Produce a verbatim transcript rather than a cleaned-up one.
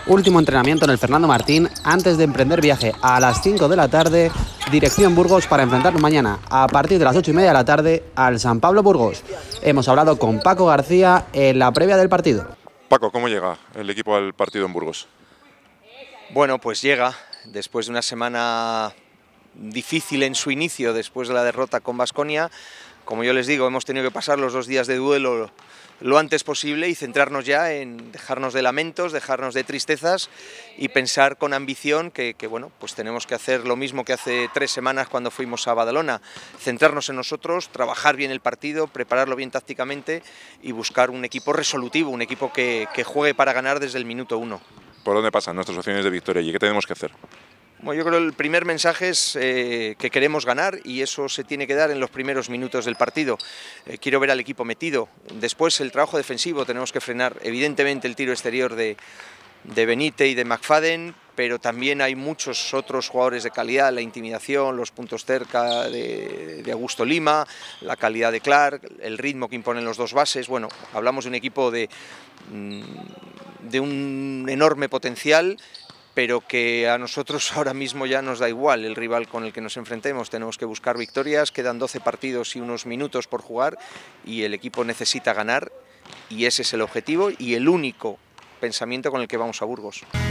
Último entrenamiento en el Fernando Martín antes de emprender viaje a las cinco de la tarde, dirección Burgos, para enfrentarnos mañana a partir de las ocho y media de la tarde al San Pablo Burgos. Hemos hablado con Paco García en la previa del partido. Paco, ¿cómo llega el equipo al partido en Burgos? Bueno, pues llega después de una semana difícil en su inicio, después de la derrota con Baskonia. Como yo les digo, hemos tenido que pasar los dos días de duelo lo antes posible y centrarnos ya en dejarnos de lamentos, dejarnos de tristezas y pensar con ambición que, que bueno, pues tenemos que hacer lo mismo que hace tres semanas cuando fuimos a Badalona, centrarnos en nosotros, trabajar bien el partido, prepararlo bien tácticamente y buscar un equipo resolutivo, un equipo que, que juegue para ganar desde el minuto uno. ¿Por dónde pasan nuestras opciones de victoria y qué tenemos que hacer? Bueno, yo creo que el primer mensaje es eh, que queremos ganar y eso se tiene que dar en los primeros minutos del partido. Eh, quiero ver al equipo metido. Después el trabajo defensivo, tenemos que frenar evidentemente el tiro exterior de, de Benítez y de McFadden, pero también hay muchos otros jugadores de calidad, la intimidación, los puntos cerca de, de Augusto Lima, la calidad de Clark, el ritmo que imponen los dos bases. Bueno, hablamos de un equipo de, de un enorme potencial, pero que a nosotros ahora mismo ya nos da igual el rival con el que nos enfrentemos. Tenemos que buscar victorias, quedan doce partidos y unos minutos por jugar y el equipo necesita ganar y ese es el objetivo y el único pensamiento con el que vamos a Burgos.